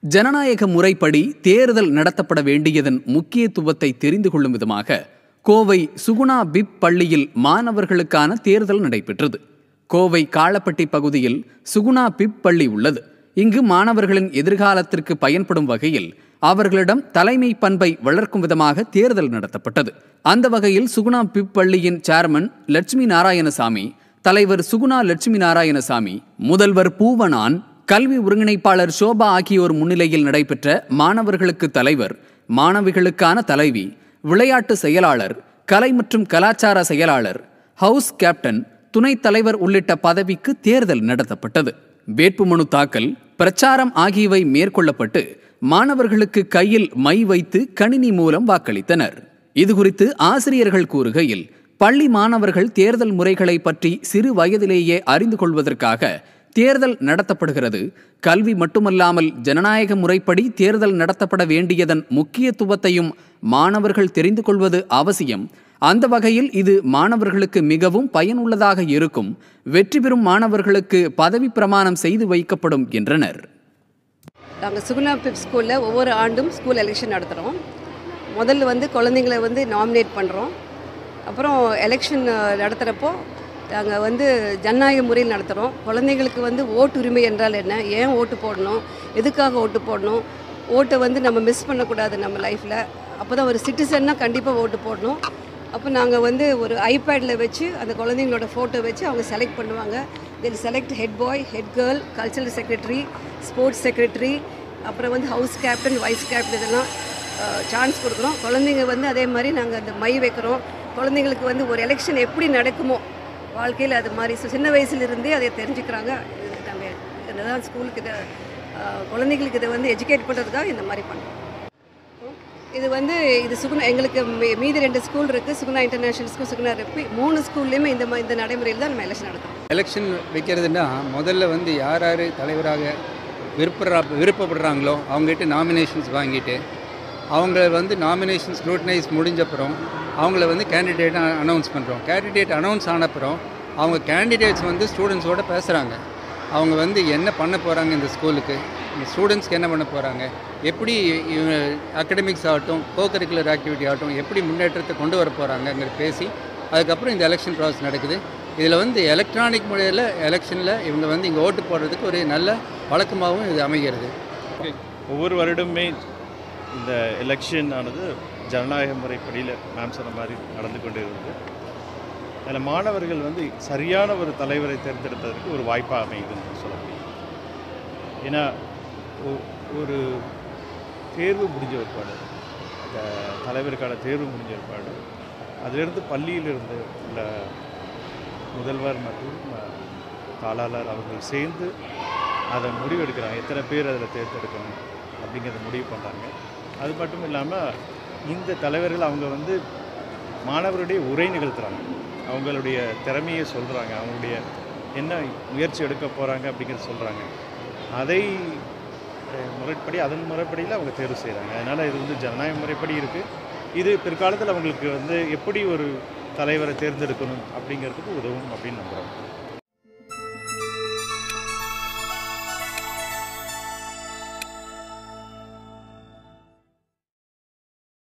ஜனநாயக முறைப்படி தேர்தல் நடத்தப்பட வேண்டியதன் முக்கியத்துவத்தை தெரிந்து கொள்ளும் விதமாக கோவை சுகுணா பிப் பள்ளியில் மாணவர்களுக்கான தேர்தல் நடைபெற்றது. கோவை காளப்பட்டி பகுதியில் சுகுணா பிப் பள்ளி உள்ளது. இங்கு மாணவர்களின் எதிர்காலத்திற்கு பயன்படும் வகையில் அவர்களிடம் தலைமை பண்பை வளர்க்கும் விதமாக தேர்தல் நடத்தப்பட்டது. அந்த வகையில் சுகுணா பிப் பள்ளியின் சேர்மன் லட்சுமி நாராயணசாமி, தலைவர் சுகுணா லட்சுமி நாராயணசாமி, முதல்வர் பூவனான், கல்வி ஒருங்கிணைப்பாளர் ஷோபா ஆகியோர் முன்னிலையில் நடைபெற்ற மாணவர்களுக்கு தலைவர், மாணவிகளுக்கான தலைவி, விளையாட்டு செயலாளர், கலை மற்றும் கலாச்சார செயலாளர், ஹவுஸ் கேப்டன், துணைத் தலைவர் உள்ளிட்ட பதவிக்கு தேர்தல் நடத்தப்பட்டது. வேட்புமனு தாக்கல், பிரச்சாரம் ஆகியவை மேற்கொள்ளப்பட்டு மாணவர்களுக்கு கையில் மை வைத்து கணினி மூலம் வாக்களித்தனர். இதுகுறித்து ஆசிரியர்கள் கூறுகையில், பள்ளி மாணவர்கள் தேர்தல் முறைகளை பற்றி சிறு வயதிலேயே அறிந்து கொள்வதற்காக தேர்தல் நடத்தப்படுகிறது. கல்வி மட்டுமல்லாமல் ஜனநாயக முறைப்படி தேர்தல் நடத்தப்பட வேண்டியதன் முக்கியத்துவத்தையும் மாணவர்கள் தெரிந்து கொள்வது அவசியம். அந்த வகையில் இது மாணவர்களுக்கு மிகவும் பயனுள்ளதாக இருக்கும். வெற்றி பெறும் மாணவர்களுக்கு பதவி பிரமாணம் செய்து வைக்கப்படும் என்றனர். நாங்கள் சுகுணா பிப் ஸ்கூலில் ஒவ்வொரு ஆண்டும் ஸ்கூல் எலெக்ஷன் நடத்துகிறோம். முதல்ல குழந்தைங்களை நாமினேட் பண்ணுறோம். அப்புறம் எலெக்ஷன் நடத்துகிறப்போ நாங்கள் ஜனநாயக முறையில் நடத்துகிறோம். குழந்தைங்களுக்கு ஓட்டுரிமை என்றால் என்ன, ஏன் ஓட்டு போடணும், எதுக்காக ஓட்டு போடணும், ஓட்டை நம்ம மிஸ் பண்ணக்கூடாது நம்ம லைஃப்பில். அப்போ தான் ஒரு சிட்டிசன்னா கண்டிப்பாக ஓட்டு போடணும். அப்போ நாங்கள் ஒரு ஐபேடில் வச்சு அந்த குழந்தைங்களோட ஃபோட்டோ வச்சு அவங்க செலக்ட் பண்ணுவாங்க. Then select head boy, head girl, cultural secretary, sports secretary, அப்புறம் ஹவுஸ் கேப்டன், வைஸ் கேப்டன், இதெல்லாம் சான்ஸ் கொடுக்குறோம். குழந்தைங்க அதே மாதிரி நாங்கள் அந்த மை வைக்கிறோம். குழந்தைங்களுக்கு ஒரு எலெக்ஷன் எப்படி நடக்குமோ வாழ்க்கையில் அது மாதிரி சின்ன வயசுலேருந்தே அதை தெரிஞ்சுக்கிறாங்க. நம்ம இதுதான் ஸ்கூலுக்கு இதை குழந்தைங்களுக்கு இதை எஜுகேட் பண்ணுறதுக்காக இந்த மாதிரி பண்ணுறோம். இது சுகுணா, எங்களுக்கு மீதி 2 ஸ்கூல் இருக்குது, சுகுணா இன்டர்நேஷ்னல் ஸ்கூல், சுகுணா ரெப்பி, 3 ஸ்கூல்லையுமே இந்த நடைமுறையில் தான் நம்ம எலெக்ஷன் நடத்துகிறோம். எலெக்ஷன் வைக்கிறதுனா முதல்ல யார் யார் தலைவராக விருப்பப்படுறாங்களோ அவங்ககிட்ட நாமினேஷன்ஸ் வாங்கிட்டு அவங்க நாமினேஷன் ஸ்க்ரூட்டனைஸ் முடிஞ்சப்புறம் அவங்கள கேண்டிடேட்டாக அனௌன்ஸ் பண்ணுறோம். கேண்டிடேட் அனௌன்ஸ் ஆனப்புறம் அவங்க கேண்டிடேட்ஸ் ஸ்டூடெண்ட்ஸோடு பேசுகிறாங்க. அவங்க என்ன பண்ண போகிறாங்க, இந்த ஸ்கூலுக்கு இந்த ஸ்டூடெண்ட்ஸ்க்கு என்ன பண்ண போகிறாங்க, எப்படி அகடமிக்ஸ் ஆகட்டும், கோ கரிக்குலர் ஆக்டிவிட்டி ஆகட்டும், எப்படி முன்னேற்றத்தை கொண்டு வர போகிறாங்கங்கிற பேசி அதுக்கப்புறம் இந்த எலெக்ஷன் ப்ராசஸ் நடக்குது. இதில் எலக்ட்ரானிக் முறையில் எலெக்ஷனில் இவங்க இங்கே ஓட்டு போடுறதுக்கு ஒரு நல்ல வழக்கமாகவும் இது அமைகிறது. ஒவ்வொரு வருடமே இந்த எலெக்ஷன் ஆனது ஜனநாயக முறைப்படியில் மேம் சொன்ன மாதிரி நடந்து கொண்டு இருக்குது. அதில் மாணவர்கள் சரியான ஒரு தலைவரை தேர்ந்தெடுப்பதற்கு ஒரு வாய்ப்பாக அமையுதுன்னு சொல்ல முடியும். ஏன்னா ஒரு தேர்வு முடிஞ்ச ஏற்பாடு, இந்த தலைவருக்கான தேர்வு முடிஞ்ச ஏற்பாடு, அதிலிருந்து பள்ளியிலிருந்து உள்ள முதல்வர் மற்றும் தாளாளர் அவர்கள் சேர்ந்து அதை முடிவெடுக்கிறாங்க. எத்தனை பேர் அதில் தேர்ந்தெடுக்கணும் அப்படிங்கிறத முடிவு பண்ணுறாங்க. அது மட்டும் இல்லாமல் இந்த தலைவர்கள் அவங்க மாணவருடைய உரை நிகழ்த்துறாங்க, அவங்களுடைய திறமையை சொல்கிறாங்க, அவங்களுடைய என்ன முயற்சி எடுக்க போகிறாங்க அப்படிங்கிறத சொல்கிறாங்க. அதை முறைப்படி அதன் முறைப்படியில் அவங்க தேர்வு செய்கிறாங்க. அதனால் இது ஜனநாயக முறைப்படி இருக்குது. இது பிற்காலத்தில் அவங்களுக்கு எப்படி ஒரு தலைவரை தேர்ந்தெடுக்கணும் அப்படிங்கிறதுக்கு உதவும் அப்படின்னு நம்புகிறோம்.